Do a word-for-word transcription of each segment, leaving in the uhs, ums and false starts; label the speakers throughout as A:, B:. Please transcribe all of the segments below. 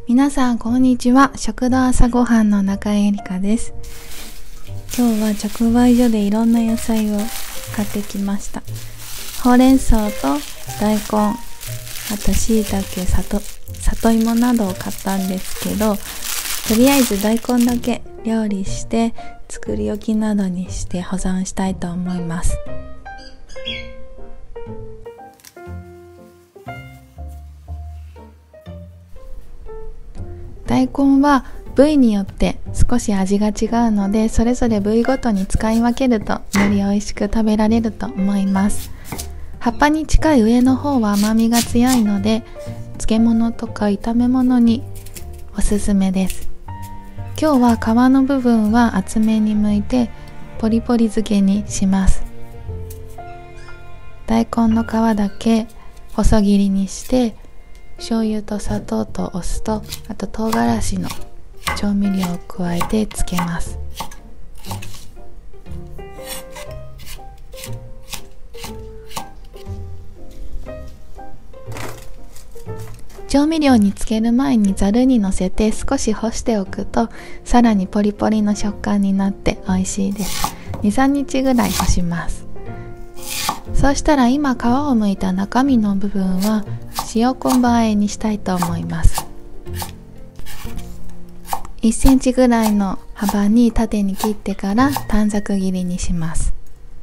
A: 皆さんこんにちは。食堂朝ごはんの中江里香です。今日は直売所でいろんな野菜を買ってきました。ほうれん草と大根、あと椎茸、里里芋などを買ったんですけど、とりあえず大根だけ料理して作り置きなどにして保存したいと思います。大根は部位によって少し味が違うので、それぞれ部位ごとに使い分けるとより美味しく食べられると思います。葉っぱに近い上の方は甘みが強いので、漬物とか炒め物におすすめです。今日は皮の部分は厚めに剥いてポリポリ漬けにします。大根の皮だけ細切りにして醤油と砂糖とお酢とあと唐辛子の調味料を加えて漬けます。調味料に漬ける前にざるにのせて少し干しておくと、さらにポリポリの食感になって美味しいです。にさんにちぐらい干します。そうしたら今皮を剥いた中身の部分は塩昆布和えにしたいと思います。いっセンチぐらいの幅に縦に切ってから短冊切りにします。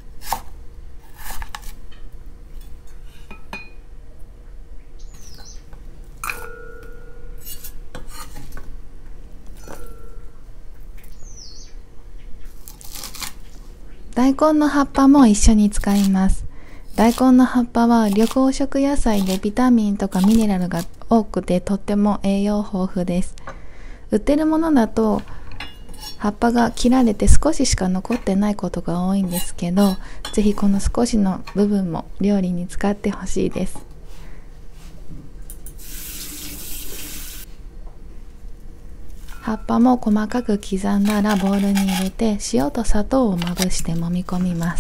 A: 大根の葉っぱも一緒に使います。大根の葉っぱは緑黄色野菜でビタミンとかミネラルが多くてとっても栄養豊富です。売ってるものだと葉っぱが切られて少ししか残ってないことが多いんですけど、ぜひこの少しの部分も料理に使ってほしいです。葉っぱも細かく刻んだらボウルに入れて塩と砂糖をまぶして揉み込みます。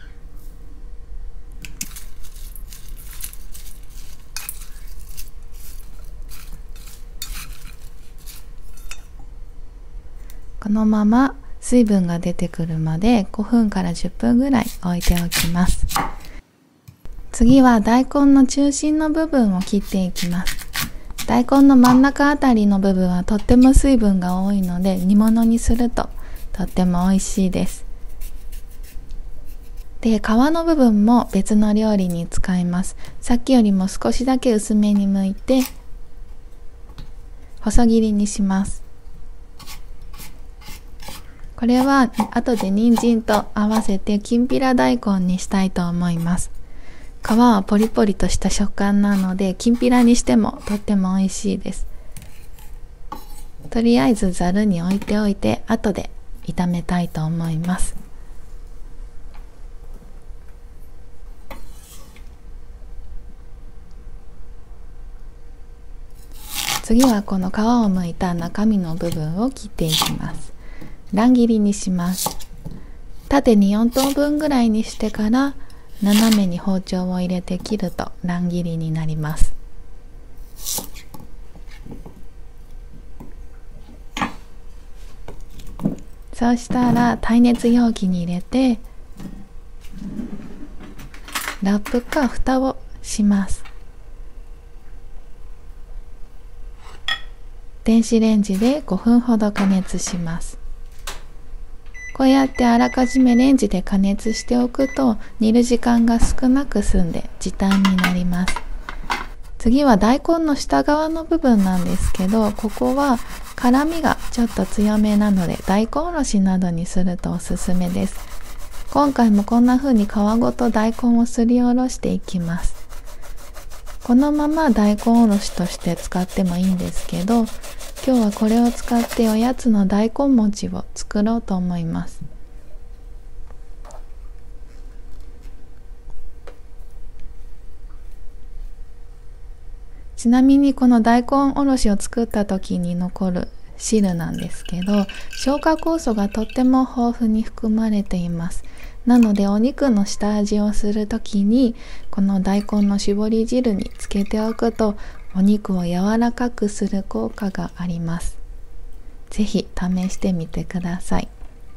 A: このまま水分が出てくるまでごふんからじゅっぷんぐらい置いておきます。次は大根の中心の部分を切っていきます。大根の真ん中あたりの部分はとっても水分が多いので、煮物にするととっても美味しいです。で、皮の部分も別の料理に使います。さっきよりも少しだけ薄めに剥いて細切りにします。これは後で人参と合わせてきんぴら大根にしたいと思います。皮はポリポリとした食感なので、きんぴらにしてもとっても美味しいです。とりあえずざるに置いておいて後で炒めたいと思います。次はこの皮を剥いた中身の部分を切っていきます。乱切りにします。縦によんとうぶんぐらいにしてから斜めに包丁を入れて切ると乱切りになります。そうしたら耐熱容器に入れてラップか蓋をします。電子レンジでごふんほど加熱します。こうやってあらかじめレンジで加熱しておくと煮る時間が少なく済んで時短になります。次は大根の下側の部分なんですけど、ここは辛みがちょっと強めなので大根おろしなどにするとおすすめです。今回もこんな風に皮ごと大根をすりおろしていきます。このまま大根おろしとして使ってもいいんですけど、今日はこれを使っておやつの大根餅を作ろうと思います。ちなみにこの大根おろしを作った時に残る汁なんですけど、消化酵素がとっても豊富に含まれています。なのでお肉の下味をするときにこの大根の絞り汁につけておくとお肉を柔らかくする効果があります。ぜひ試してみてください。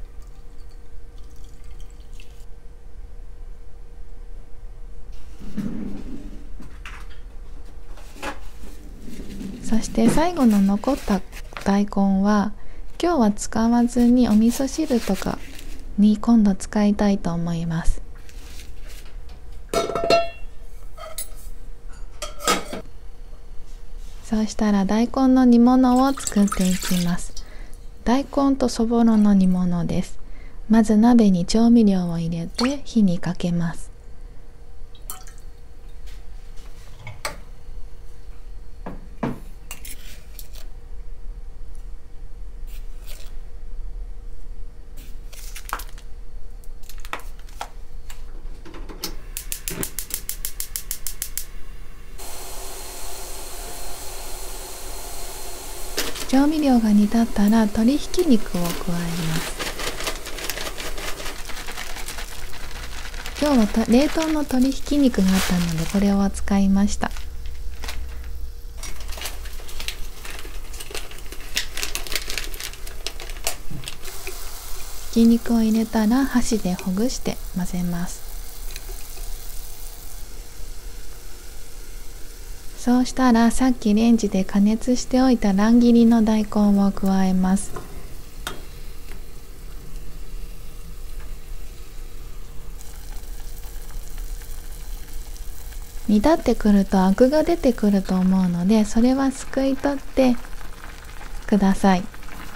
A: そして最後の残った大根は今日は使わずにお味噌汁とかに今度使いたいと思います。そうしたら大根の煮物を作っていきます。大根とそぼろの煮物です。まず鍋に調味料を入れて火にかけます。調味料が煮立ったら鶏ひき肉を加えます。今日は冷凍の鶏ひき肉があったのでこれを使いました。ひき肉を入れたら箸でほぐして混ぜます。そうしたらさっきレンジで加熱しておいた乱切りの大根を加えます。煮立ってくるとアクが出てくると思うので、それはすくい取ってください。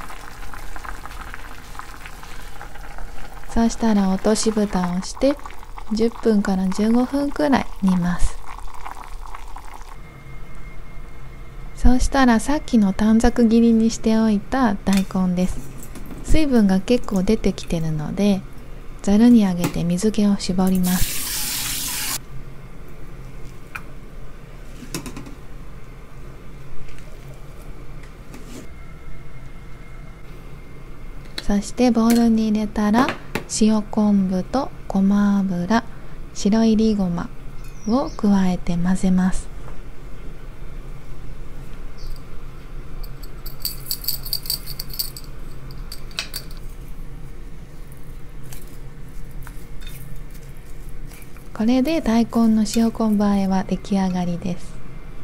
A: そうしたら落とし蓋をしてじゅっぷんからじゅうごふんくらい煮ます。そうしたらさっきの短冊切りにしておいた大根です。水分が結構出てきてるのでざるにあげて水気を絞ります。そしてボウルに入れたら塩昆布とごま油、白いりごまを加えて混ぜます。これで大根の塩昆布和えは出来上がりです。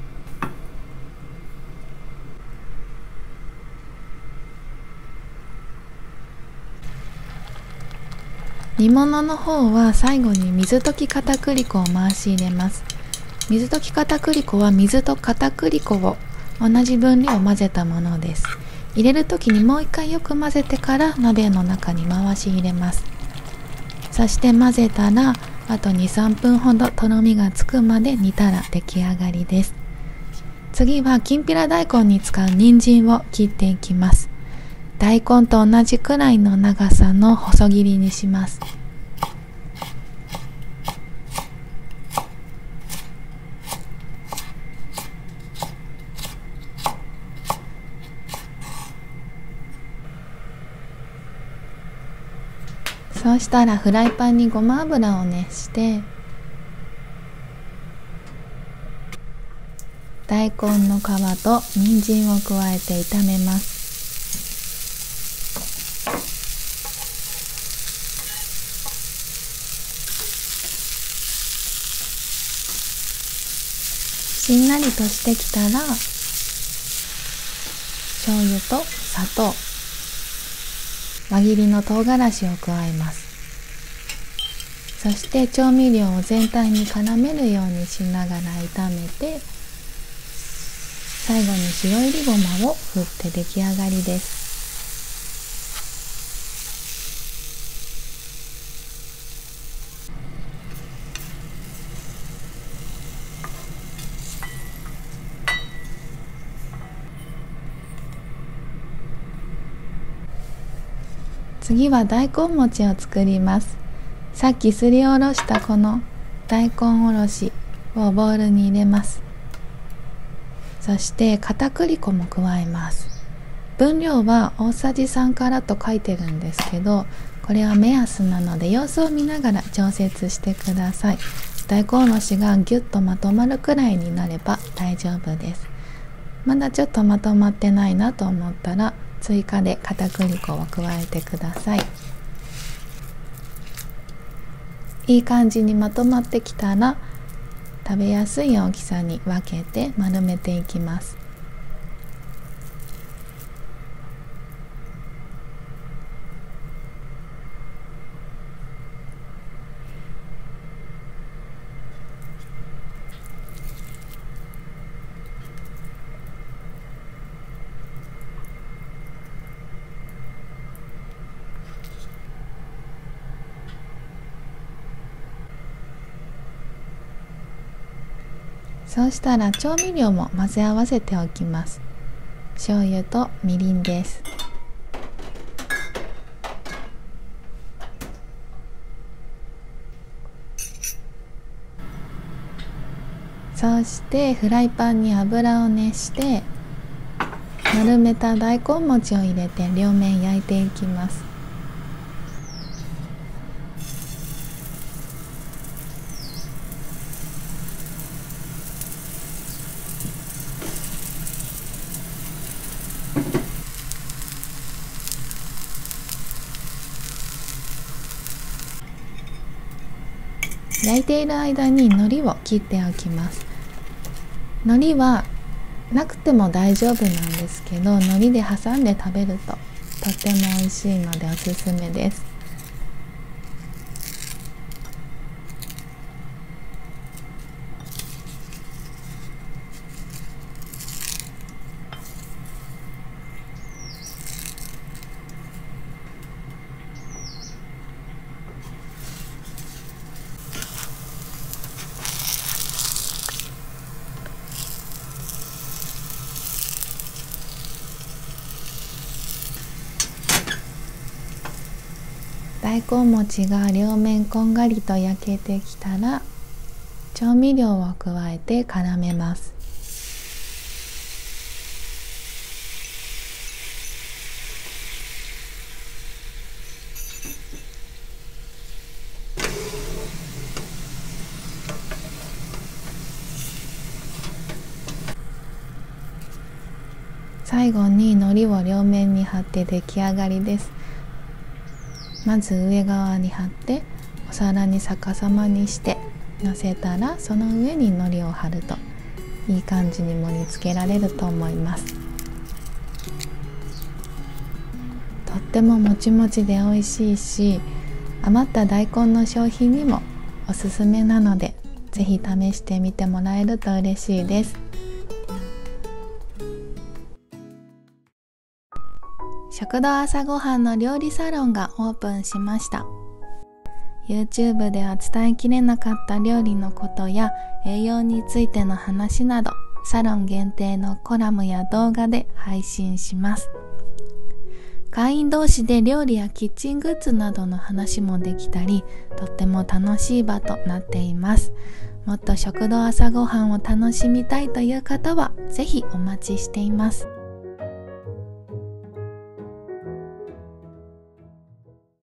A: 煮物の方は最後に水溶き片栗粉を回し入れます。水溶き片栗粉は水と片栗粉を同じ分量混ぜたものです。入れる時にもう一回よく混ぜてから鍋の中に回し入れます。そして混ぜたらあと にさんぷんほどとろみがつくまで煮たら出来上がりです。次はきんぴら大根に使う人参を切っていきます。大根と同じくらいの長さの細切りにします。そうしたらフライパンにごま油を熱して大根の皮と人参を加えて炒めます。しんなりとしてきたら醤油と砂糖、輪切りの唐辛子を加えます。そして調味料を全体に絡めるようにしながら炒めて最後に白いりごまを振って出来上がりです。次は大根餅を作ります。さっきすりおろしたこの大根おろしをボウルに入れます。そして片栗粉も加えます。分量は大さじさんからと書いてるんですけど、これは目安なので様子を見ながら調節してください。 大根おろしがぎゅっとまとまるくらいになれば大丈夫です。まだちょっとまとまってないなと思ったら追加で片栗粉を加えてください。いい感じにまとまってきたら食べやすい大きさに分けて丸めていきます。そうしたら調味料も混ぜ合わせておきます。醤油とみりんです。そしてフライパンに油を熱して丸めた大根餅を入れて両面焼いていきます。焼いている間に海苔を切っておきます。海苔はなくても大丈夫なんですけど、海苔で挟んで食べるととっても美味しいのでおすすめです。大根餅が両面こんがりと焼けてきたら調味料を加えて絡めます。最後に海苔を両面に貼って出来上がりです。まず上側に貼ってお皿に逆さまにしてのせたら、その上に海苔を貼るといい感じに盛り付けられると思います。とってももちもちで美味しいし、余った大根の消費にもおすすめなので、ぜひ試してみてもらえると嬉しいです。食堂朝ごはんの料理サロンがオープンしました。 YouTube では伝えきれなかった料理のことや栄養についての話など、サロン限定のコラムや動画で配信します。会員同士で料理やキッチングッズなどの話もできたり、とっても楽しい場となっています。もっと食堂朝ごはんを楽しみたいという方はぜひお待ちしています。